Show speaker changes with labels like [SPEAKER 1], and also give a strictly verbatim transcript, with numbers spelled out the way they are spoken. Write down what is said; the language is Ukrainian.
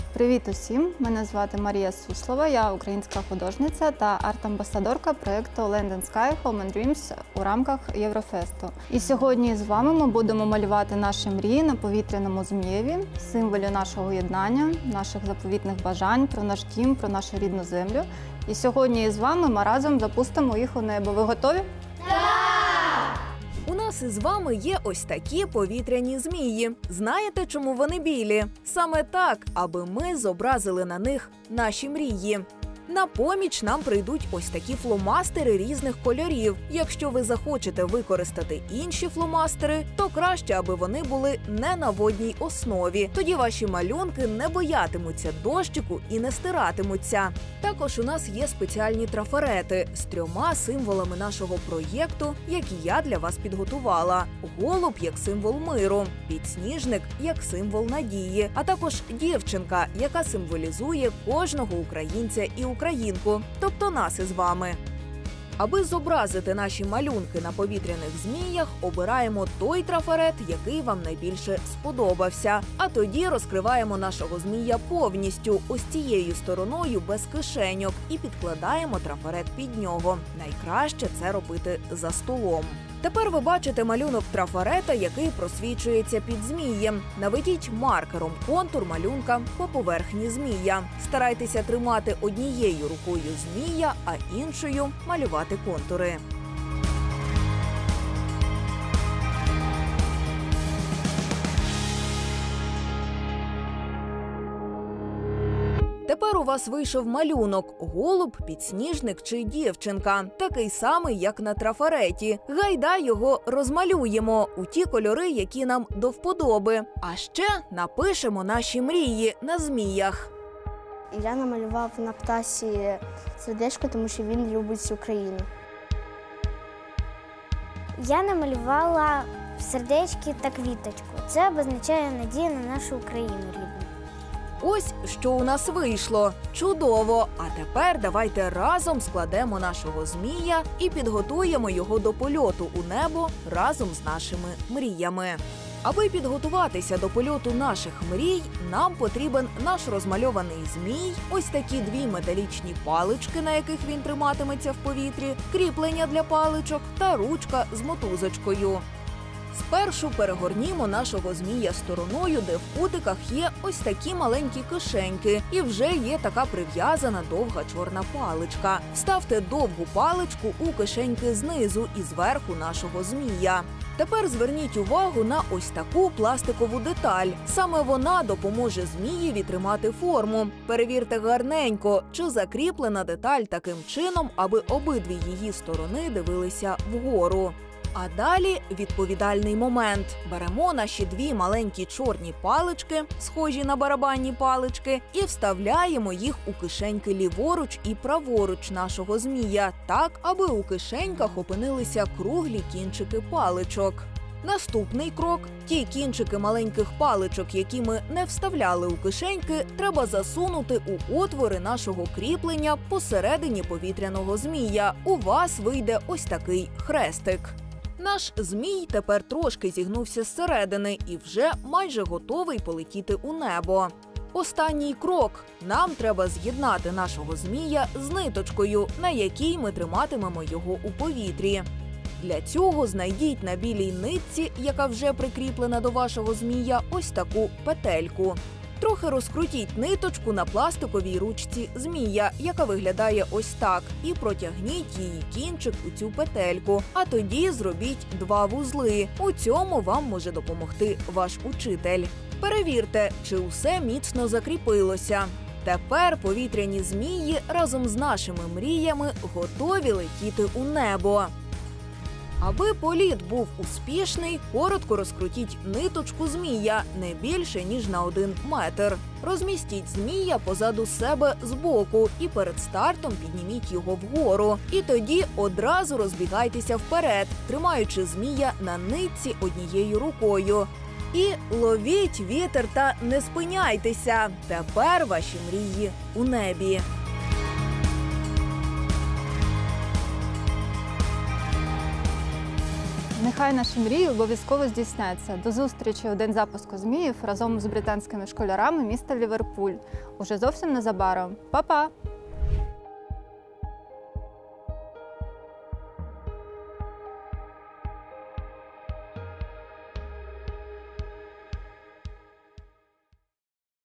[SPEAKER 1] Привіт усім! Мене звати Марія Суслова, я українська художниця та арт-амбасадорка проєкту Land and Sky Home and Dreams у рамках Єврофесту. І сьогодні з вами ми будемо малювати наші мрії на повітряному змієві, символі нашого єднання, наших заповітних бажань, про наш дім, про нашу рідну землю. І сьогодні з вами ми разом запустимо їх у небо. Ви готові?
[SPEAKER 2] У нас із вами є ось такі повітряні змії. Знаєте, чому вони білі? Саме так, аби ми зобразили на них наші мрії. На поміч нам прийдуть ось такі фломастери різних кольорів. Якщо ви захочете використати інші фломастери, то краще, аби вони були не на водній основі. Тоді ваші малюнки не боятимуться дощику і не стиратимуться. Також у нас є спеціальні трафарети з трьома символами нашого проєкту, які я для вас підготувала. Голуб як символ миру, підсніжник як символ надії, а також дівчинка, яка символізує кожного українця і українця. Українку, тобто нас із вами. Аби зобразити наші малюнки на повітряних зміях, обираємо той трафарет, який вам найбільше сподобався. А тоді розкриваємо нашого змія повністю, ось цією стороною без кишеньок, і підкладаємо трафарет під нього. Найкраще це робити за столом. Тепер ви бачите малюнок трафарета, який просвічується під змієм. Наведіть маркером контур малюнка по поверхні змія. Старайтеся тримати однією рукою змія, а іншою малювати контури. Тепер у вас вийшов малюнок – голуб, підсніжник чи дівчинка. Такий самий, як на трафареті. Гайда його розмалюємо у ті кольори, які нам до вподоби. А ще напишемо наші мрії на зміях.
[SPEAKER 3] Я намалював на птасі сердечко, тому що він любить Україну. Я намалювала сердечки та квіточку. Це обозначає надію на нашу Україну рідну.
[SPEAKER 2] Ось що у нас вийшло. Чудово! А тепер давайте разом складемо нашого змія і підготуємо його до польоту у небо разом з нашими мріями. Аби підготуватися до польоту наших мрій, нам потрібен наш розмальований змій, ось такі дві металічні палички, на яких він триматиметься в повітрі, кріплення для паличок та ручка з мотузочкою. Спершу перегорнімо нашого змія стороною, де в кутиках є ось такі маленькі кишеньки. І вже є така прив'язана довга чорна паличка. Вставте довгу паличку у кишеньки знизу і зверху нашого змія. Тепер зверніть увагу на ось таку пластикову деталь. Саме вона допоможе змієві тримати форму. Перевірте гарненько, чи закріплена деталь таким чином, аби обидві її сторони дивилися вгору. А далі відповідальний момент. Беремо наші дві маленькі чорні палички, схожі на барабанні палички, і вставляємо їх у кишеньки ліворуч і праворуч нашого змія, так, аби у кишеньках опинилися круглі кінчики паличок. Наступний крок – ті кінчики маленьких паличок, які ми не вставляли у кишеньки, треба засунути у отвори нашого кріплення посередині повітряного змія. У вас вийде ось такий хрестик. Наш змій тепер трошки зігнувся зсередини і вже майже готовий полетіти у небо. Останній крок – нам треба з'єднати нашого змія з ниточкою, на якій ми триматимемо його у повітрі. Для цього знайдіть на білій нитці, яка вже прикріплена до вашого змія, ось таку петельку. Трохи розкрутіть ниточку на пластиковій ручці змія, яка виглядає ось так, і протягніть її кінчик у цю петельку, а тоді зробіть два вузли. У цьому вам може допомогти ваш учитель. Перевірте, чи усе міцно закріпилося. Тепер повітряні змії разом з нашими мріями готові летіти у небо. Аби політ був успішний, коротко розкрутіть ниточку змія не більше, ніж на один метр. Розмістіть змія позаду себе збоку і перед стартом підніміть його вгору. І тоді одразу розбігайтеся вперед, тримаючи змія на нитці однією рукою. І ловіть вітер та не спиняйтеся. Тепер ваші мрії у небі.
[SPEAKER 1] Нехай наші мрії обов'язково здійсняться. До зустрічі у день запуску Зміїв разом з британськими школярами міста Ліверпуль. Уже зовсім незабаром. Па-па!